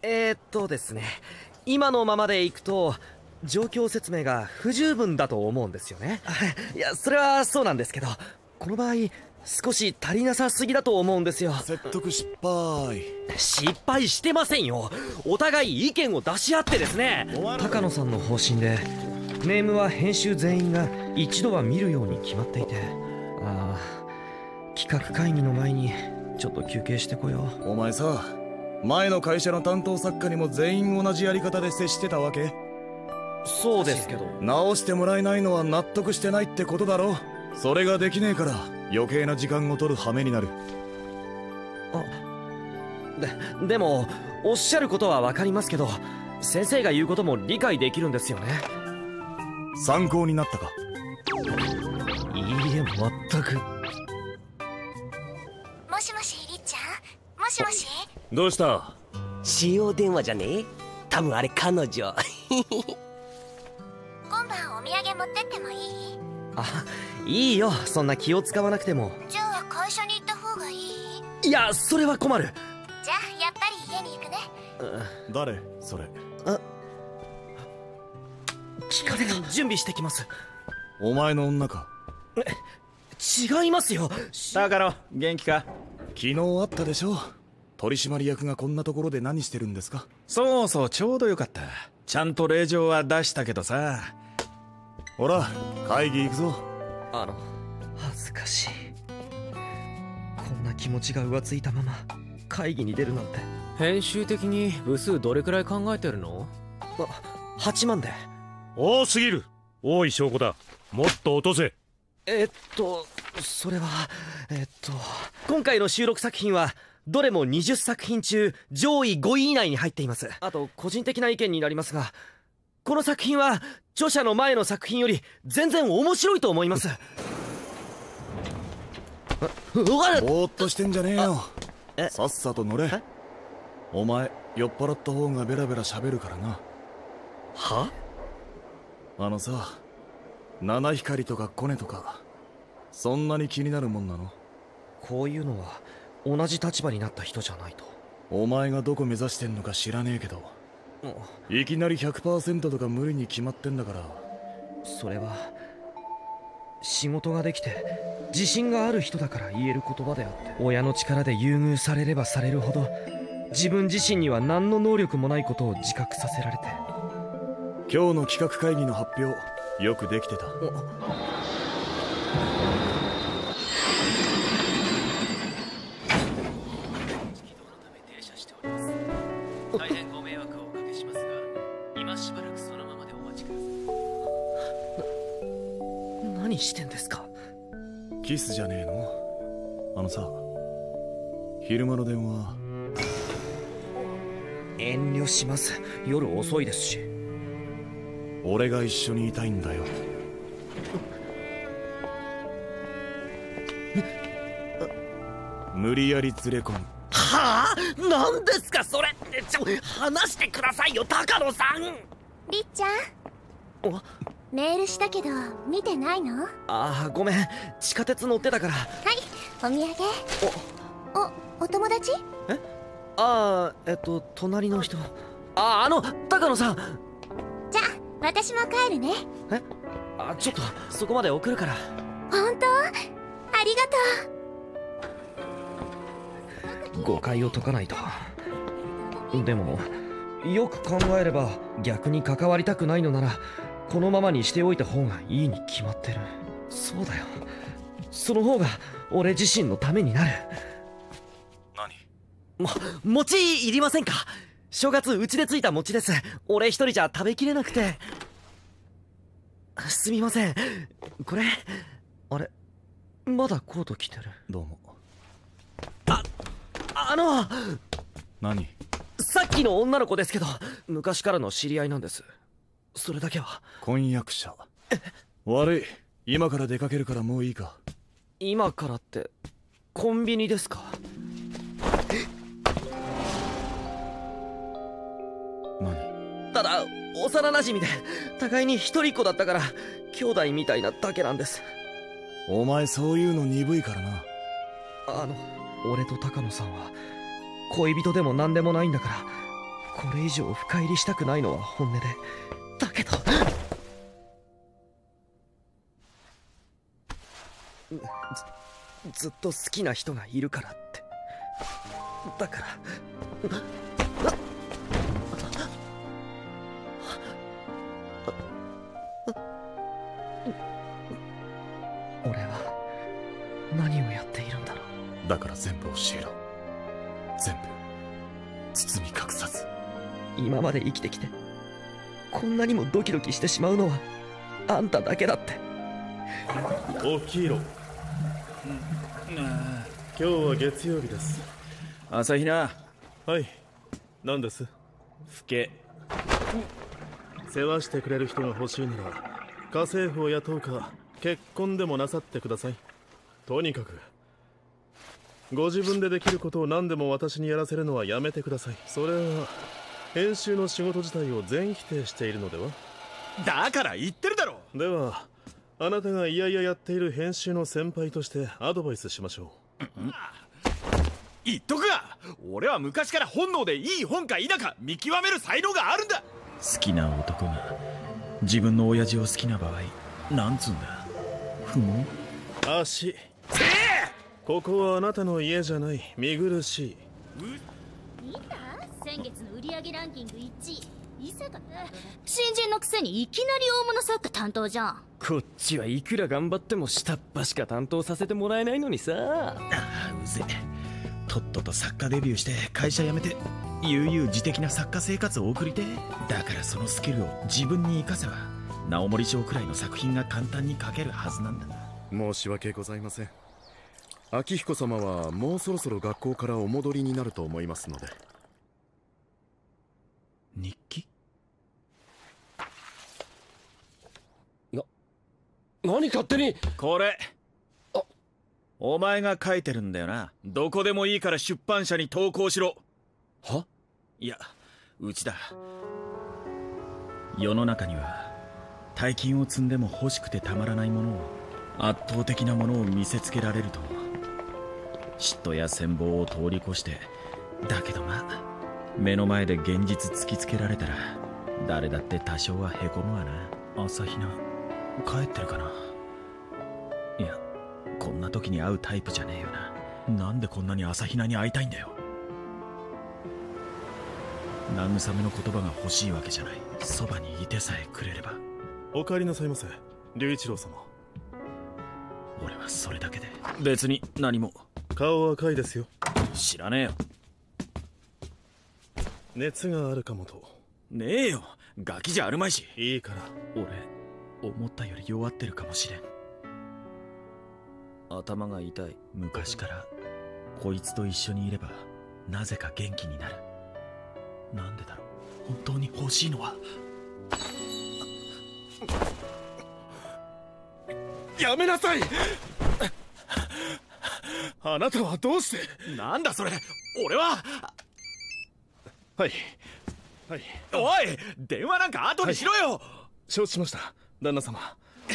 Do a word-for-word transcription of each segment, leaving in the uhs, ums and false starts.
えー、っとですね、今のままでいくと状況説明が不十分だと思うんですよね。いや、それはそうなんですけど、この場合少し足りなさすぎだと思うんですよ。 説得失敗。 失敗してませんよ。お互い意見を出し合ってですね。高野さんの方針でネームは編集全員が一度は見るように決まっていて、ああ、企画会議の前にちょっと休憩してこよう。 お前さ、前の会社の担当作家にも全員同じやり方で接してたわけ？ そうですけど。 直してもらえないのは納得してないってことだろ。それができねえから余計な時間を取る羽目になる。 あ、で、でもおっしゃることは分かりますけど、先生が言うことも理解できるんですよね。 参考になったか？ いいえ、全く。 もしもし、りっちゃん。もしもし。 どうした？ 使用電話じゃねえ？多分あれ彼女。 今晩お土産持ってってもいい？ あ、いいよ、そんな気を使わなくても。 じゃあ会社に行った方がいい？ いや、それは困る。 じゃあやっぱり家に行くね。 誰それ？ あ、聞かれた。準備してきます。 お前の女か？ 違いますよ。 高野、元気か？ 昨日会ったでしょ。取締役がこんなところで何してるんですか？ そうそう、ちょうどよかった。ちゃんと令状は出したけどさ。 ほら、会議行くぞ。 あの、恥ずかしい。こんな気持ちが浮ついたまま会議に出るなんて。 編集的に部数どれくらい考えてるの？ あ、はちまんで。 多すぎる。多い証拠だ。もっと落とせ。 えっとそれはえっと今回の収録作品はどれもにじゅっさく品中上位ごい以内に入っています。あと個人的な意見になりますが、この作品は著者の前の作品より全然面白いと思います。 ぼーっとしてんじゃねえよ。 えさっさと乗れ。お前酔っ払った方がベラベラ喋るからな。 は？ あのさ、七光とかコネとかそんなに気になるもんなの？ こういうのは同じ立場になった人じゃないと。 お前がどこ目指してんのか知らねえけど、いきなり ひゃくパーセント とか無理に決まってんだから。 それは仕事ができて自信がある人だから言える言葉であって、親の力で優遇されればされるほど自分自身には何の能力もないことを自覚させられて。 今日の企画会議の発表よくできてた。 大変ご迷惑をおかけしますが、今しばらくそのままでお待ちください。 な、何してんですか？ キスじゃねえの？あのさ、昼間の電話。 遠慮します。夜遅いですし。 俺が一緒にいたいんだよ。無理やり連れ込む。 はあ？何ですかそれ。ちょ、話してくださいよ高野さん。 りっちゃん、メールしたけど見てないの？ ああ、ごめん、地下鉄乗ってたから。 はい、お土産。お、お、お友達？ え？ああ、えっと隣の人。ああ、あの高野さん。 じゃあ私も帰るね。 え？あ、ちょっとそこまで送るから。 本当？ありがとう。 誤解を解かないと。でもよく考えれば逆に関わりたくないのならこのままにしておいた方がいいに決まってる。そうだよ、その方が俺自身のためになる。 何？ も、餅いりませんか？正月うちでついた餅です。俺一人じゃ食べきれなくて。すみません。これあれ、まだコート着てる。 どうも。 あ、あの何？ さっきの女の子ですけど昔からの知り合いなんです。それだけは。 婚約者。悪い、今から出かけるからもういいか？ 今からってコンビニですか？ 何？ ただ幼馴染で互いに一人っ子だったから兄弟みたいなだけなんです。 お前そういうの鈍いからな。 あの俺と高野さんは恋人でも何でもないんだから、 これ以上深入りしたくないのは本音で、だけどず, ずっと好きな人がいるからって。だから俺は何をやっているんだろう。 だから全部教えろ。全部包み隠さず。 今まで生きてきてこんなにもドキドキしてしまうのはあんただけだって。 起きろ。今日は月曜日です。 朝比奈。 はい、何です？ 老け。 世話してくれる人が欲しいなら家政婦を雇うか結婚でもなさってください。とにかくご自分でできることを何でも私にやらせるのはやめてください。それは編集の仕事自体を全否定しているのでは？ だから言ってるだろ。 ではあなたがいやいややっている編集の先輩としてアドバイスしましょう。 うん、言っとくが、俺は昔から本能でいい本か否か見極める才能があるんだ。好きな男が自分の親父を好きな場合、なんつうんだ。ふん。 足。ここはあなたの家じゃない。見苦しい。 見た？先月の売上ランキングいちい。伊勢が新人のくせにいきなり大物作家担当じゃん。 こっちはいくら頑張っても下っ端しか担当させてもらえないのにさ。 ああ、うぜえ。とっとと作家デビューして会社辞めて悠々自適な作家生活を送りて。だからそのスキルを自分に生かせば直森賞くらいの作品が簡単に書けるはずなんだ。 申し訳ございません。明彦様はもうそろそろ学校からお戻りになると思いますので。 日記？ な、何勝手に。 これお前が書いてるんだよな。どこでもいいから出版社に投稿しろ。 は？ いや、うちだ。世の中には大金を積んでも欲しくてたまらないものを、圧倒的なものを見せつけられると嫉妬や羨望を通り越して、だけどまあ目の前で現実突きつけられたら誰だって多少はへこむわな。朝比奈帰ってるかな。いや、こんな時に会うタイプじゃねえよな。なんでこんなに朝比奈に会いたいんだよ。慰めの言葉が欲しいわけじゃない。そばにいてさえくれれば。 お帰りなさいませ、龍一郎様。 俺はそれだけで別に何も。 顔赤いですよ。 知らねえよ。 熱があるかもと。 ねえよ、ガキじゃあるまいし。 いいから。 俺思ったより弱ってるかもしれん。 頭が痛い。 昔からこいつと一緒にいればなぜか元気になる。なんでだろう。本当に欲しいのは。 やめなさい。あなたはどうして。 なんだそれ。俺は。 はいはい。 おい、電話なんか後にしろよ。はい、 承知しました、旦那様。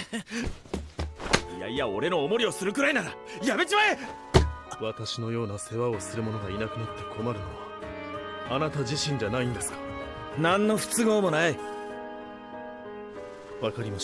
いやいや、俺のおもりをするくらいならやめちまえ。 私のような世話をする者がいなくなって困るのはあなた自身じゃないんですか。 何の不都合もない。 わかりました。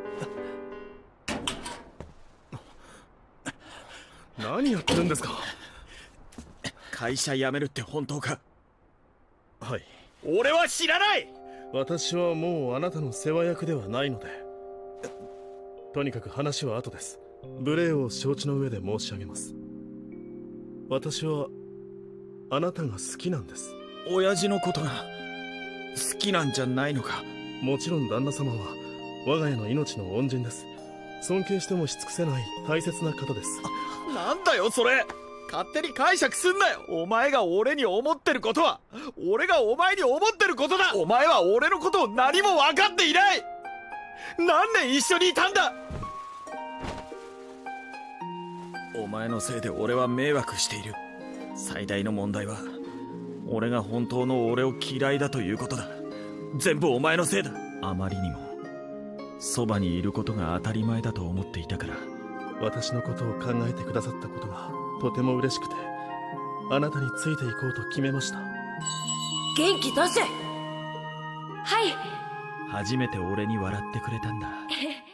何やってるんですか。 会社辞めるって本当か。 はい。 俺は知らない。 私はもうあなたの世話役ではないので。とにかく話は後です。無礼を承知の上で申し上げます。私はあなたが好きなんです。 親父のことが好きなんじゃないのか。 もちろん旦那様は我が家の命の恩人です。尊敬してもし尽くせない大切な方です。 なんだよそれ。勝手に解釈すんなよ。お前が俺に思ってることは俺がお前に思ってることだ。お前は俺のことを何も分かっていない。何年一緒にいたんだ。お前のせいで俺は迷惑している。最大の問題は俺が本当の俺を嫌いだということだ。全部お前のせいだ。あまりにもそばにいることが当たり前だと思っていたから。 私のことを考えてくださったことがとても嬉しくて、あなたについていこうと決めました。 元気出せ。はい。 初めて俺に笑ってくれたんだ。 え